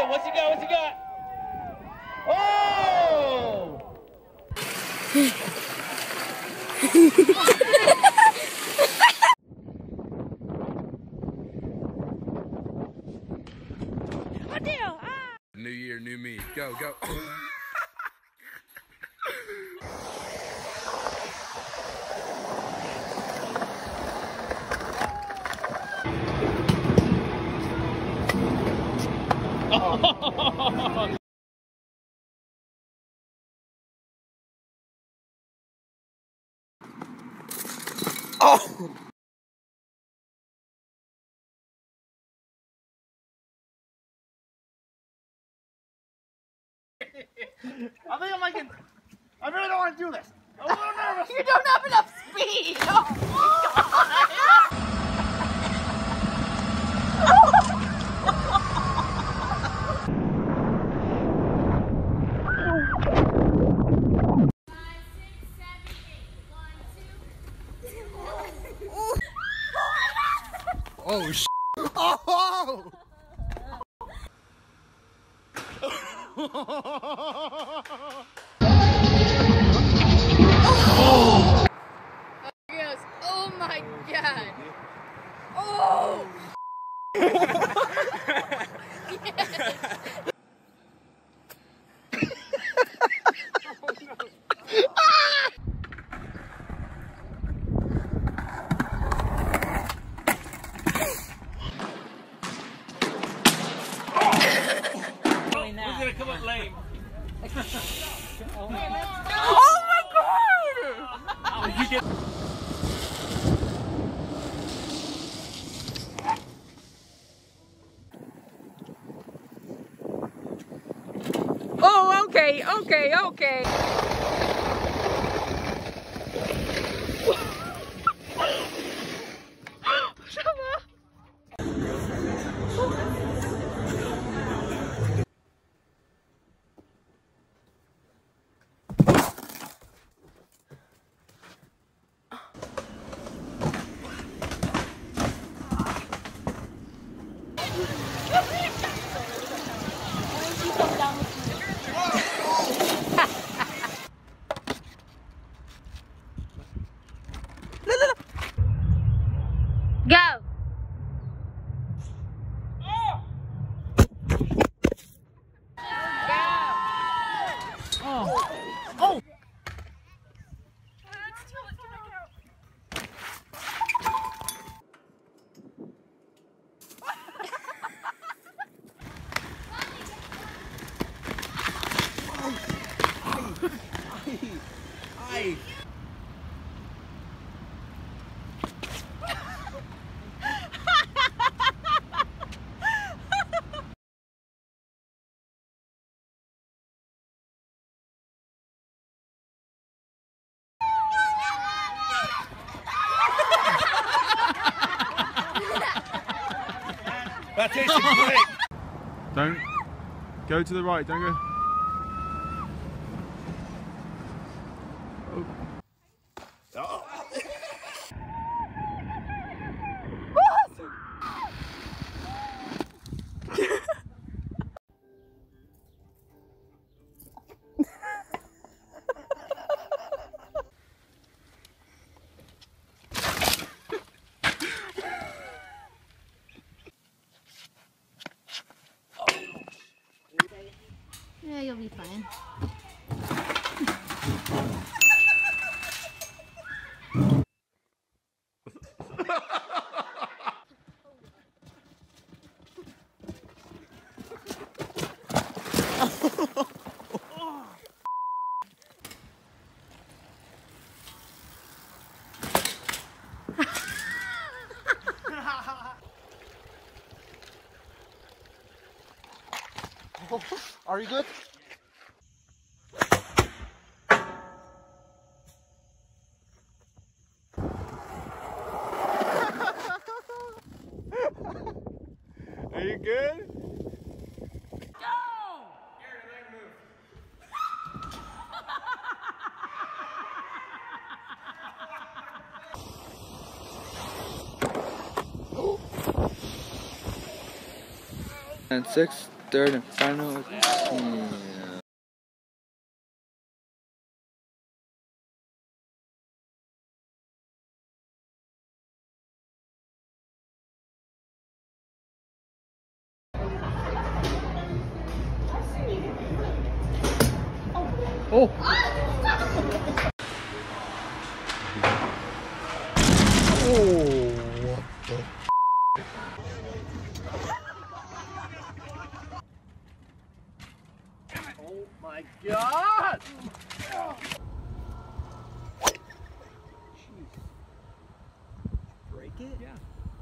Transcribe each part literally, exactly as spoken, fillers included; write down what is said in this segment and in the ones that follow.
got? What's he got? What's he got? Oh! Oh dear! Ah. New year, new me. Go, go. Oh! I think I'm like, in, I really don't want to do this. I'm a little nervous. You don't have enough speed! Oh my god! Oh, sh! Oh! Oh! Yes. Oh my god! Oh! Yes. Who's gonna come up lame? Oh my god! Did you get? Oh, okay, okay, okay. Go! Oh! Oh! Ay! That tasted great! Don't go to the right, don't go. Oh. Yeah, you'll be fine. Are you good? Are you good? And six. third and final attempt. Oh! Oh! What the? Oh my God! Break it? Yeah.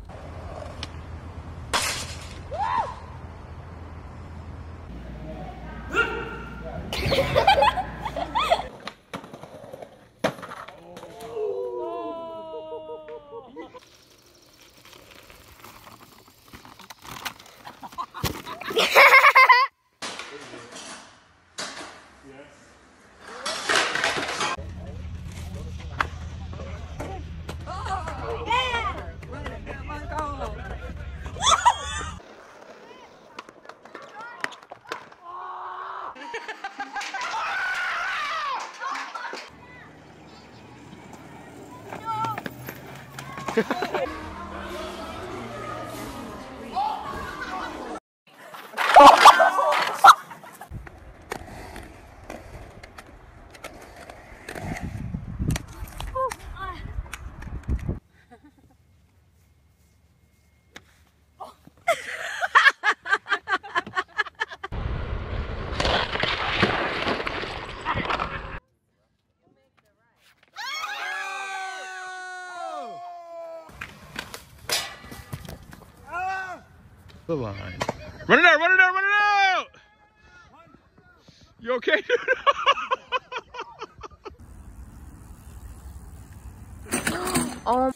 The line. Run it out, run it out, run it out! You okay, dude? Oh.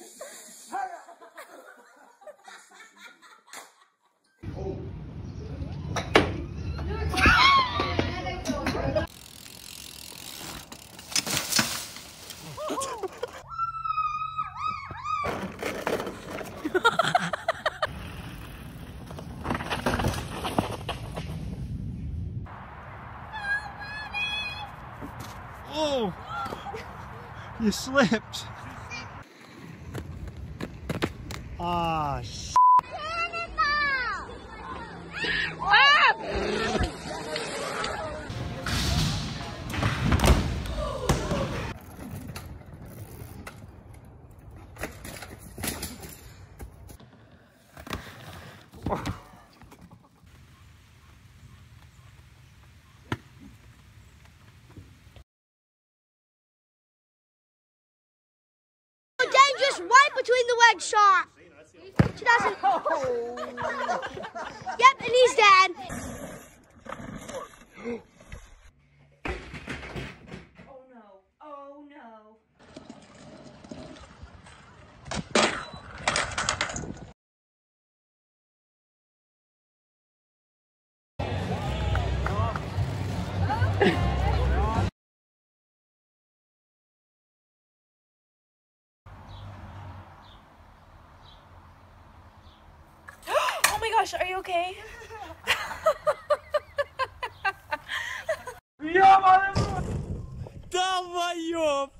Oh! You slipped. Ah, sh. Dangerous right between the leg shot. She doesn't. Yep, and he's dead. Oh no. Oh no. Oh my gosh, are you okay? Ja, Mann! Da war Job!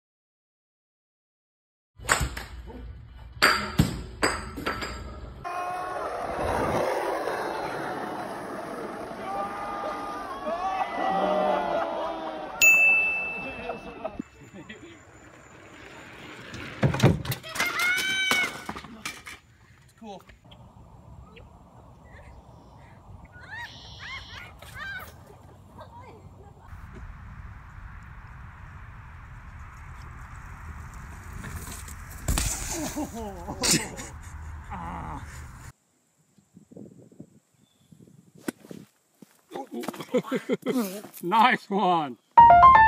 It's cool. Nice one.